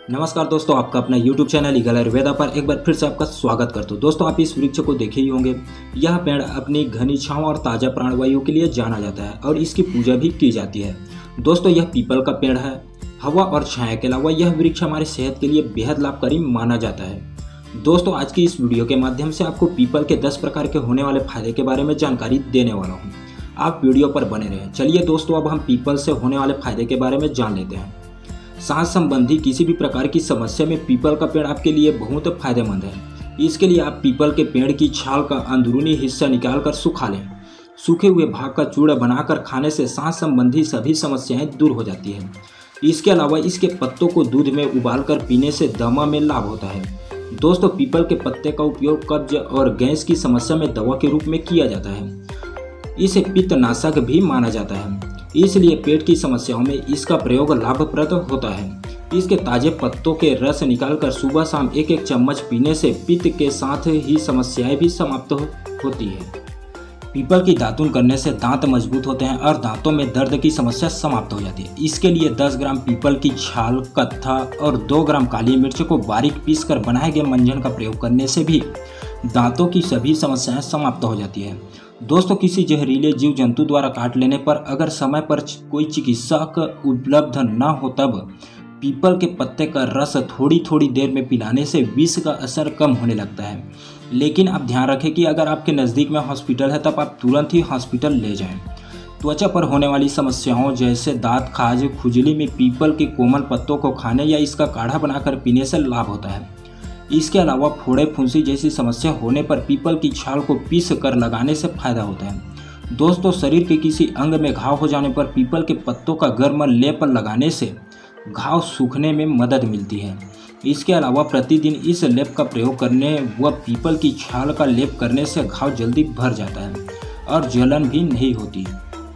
नमस्कार दोस्तों, आपका अपना YouTube चैनल लीगल आयुर्वेदा पर एक बार फिर से आपका स्वागत करता हूँ। दोस्तों, आप इस वृक्ष को देखे ही होंगे। यह पेड़ अपनी घनी छांव और ताज़ा प्राणवायु के लिए जाना जाता है और इसकी पूजा भी की जाती है। दोस्तों, यह पीपल का पेड़ है। हवा और छाया के अलावा यह वृक्ष हमारी सेहत के लिए बेहद लाभकारी माना जाता है। दोस्तों, आज की इस वीडियो के माध्यम से आपको पीपल के 10 प्रकार के होने वाले फायदे के बारे में जानकारी देने वाला हूँ। आप वीडियो पर बने रहें। चलिए दोस्तों, अब हम पीपल से होने वाले फायदे के बारे में जान लेते हैं। सांस संबंधी किसी भी प्रकार की समस्या में पीपल का पेड़ आपके लिए बहुत फायदेमंद है। इसके लिए आप पीपल के पेड़ की छाल का अंदरूनी हिस्सा निकालकर सुखा लें। सूखे हुए भाग का चूड़ा बनाकर खाने से सांस संबंधी सभी समस्याएं दूर हो जाती हैं। इसके अलावा इसके पत्तों को दूध में उबालकर पीने से दमा में लाभ होता है। दोस्तों, पीपल के पत्ते का उपयोग कब्ज और गैस की समस्या में दवा के रूप में किया जाता है। इसे पित्तनाशक भी माना जाता है, इसलिए पेट की समस्याओं में इसका प्रयोग लाभप्रद होता है। इसके ताजे पत्तों के रस निकालकर सुबह शाम एक एक चम्मच पीने से पित्त के साथ ही समस्याएं भी समाप्त होती है। पीपल की दातुन करने से दांत मजबूत होते हैं और दांतों में दर्द की समस्या समाप्त हो जाती है। इसके लिए 10 ग्राम पीपल की छाल, कत्था और 2 ग्राम काली मिर्च को बारीक पीसकर बनाए गए मंजन का प्रयोग करने से भी दांतों की सभी समस्याएं समाप्त हो जाती है। दोस्तों, किसी जहरीले जीव जंतु द्वारा काट लेने पर अगर समय पर कोई चिकित्सक उपलब्ध न हो तब पीपल के पत्ते का रस थोड़ी थोड़ी देर में पिलाने से विष का असर कम होने लगता है। लेकिन आप ध्यान रखें कि अगर आपके नज़दीक में हॉस्पिटल है तब आप तुरंत ही हॉस्पिटल ले जाएं। त्वचा पर होने वाली समस्याओं जैसे दांत, खाज, खुजली में पीपल के कोमल पत्तों को खाने या इसका काढ़ा बनाकर पीने से लाभ होता है। इसके अलावा फोड़े फुंसी जैसी समस्या होने पर पीपल की छाल को पीस कर लगाने से फायदा होता है। दोस्तों, शरीर के किसी अंग में घाव हो जाने पर पीपल के पत्तों का गर्म लेप लगाने से घाव सूखने में मदद मिलती है। इसके अलावा प्रतिदिन इस लेप का प्रयोग करने व पीपल की छाल का लेप करने से घाव जल्दी भर जाता है और जलन भी नहीं होती।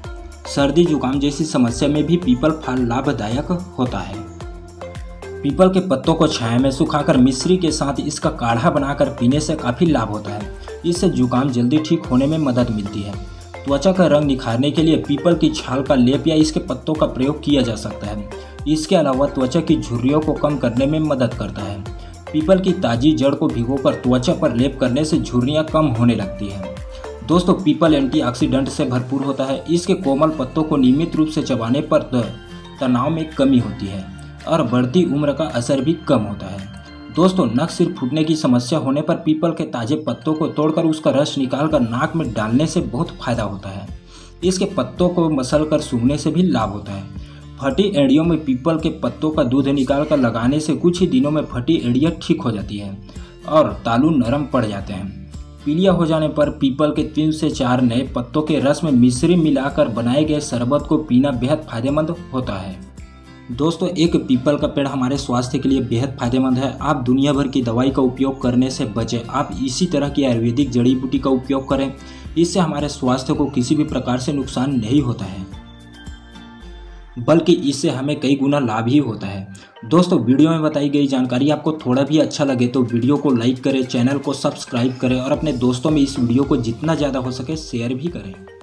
सर्दी जुकाम जैसी समस्या में भी पीपल फल लाभदायक होता है। पीपल के पत्तों को छाया में सुखाकर मिश्री के साथ इसका काढ़ा बनाकर पीने से काफ़ी लाभ होता है। इससे जुकाम जल्दी ठीक होने में मदद मिलती है। त्वचा का रंग निखारने के लिए पीपल की छाल का लेप या इसके पत्तों का प्रयोग किया जा सकता है। इसके अलावा त्वचा की झुर्रियों को कम करने में मदद करता है। पीपल की ताज़ी जड़ को भिगोकर त्वचा पर लेप करने से झुर्रियाँ कम होने लगती हैं। दोस्तों, पीपल एंटीऑक्सीडेंट से भरपूर होता है। इसके कोमल पत्तों को नियमित रूप से चबाने पर तनाव में कमी होती है और बढ़ती उम्र का असर भी कम होता है। दोस्तों, नक सिर फूटने की समस्या होने पर पीपल के ताजे पत्तों को तोड़कर उसका रस निकालकर नाक में डालने से बहुत फायदा होता है। इसके पत्तों को मसलकर सूंघने से भी लाभ होता है। फटी एड़ियों में पीपल के पत्तों का दूध निकालकर लगाने से कुछ ही दिनों में फटी एड़ियाँ ठीक हो जाती है और तालू नरम पड़ जाते हैं। पीलिया हो जाने पर पीपल के 3 से 4 नए पत्तों के रस में मिश्री मिलाकर बनाए गए शरबत को पीना बेहद फायदेमंद होता है। दोस्तों, एक पीपल का पेड़ हमारे स्वास्थ्य के लिए बेहद फायदेमंद है। आप दुनिया भर की दवाई का उपयोग करने से बचें। आप इसी तरह की आयुर्वेदिक जड़ी बूटी का उपयोग करें। इससे हमारे स्वास्थ्य को किसी भी प्रकार से नुकसान नहीं होता है, बल्कि इससे हमें कई गुना लाभ ही होता है। दोस्तों, वीडियो में बताई गई जानकारी आपको थोड़ा भी अच्छा लगे तो वीडियो को लाइक करें, चैनल को सब्सक्राइब करें और अपने दोस्तों में इस वीडियो को जितना ज़्यादा हो सके शेयर भी करें।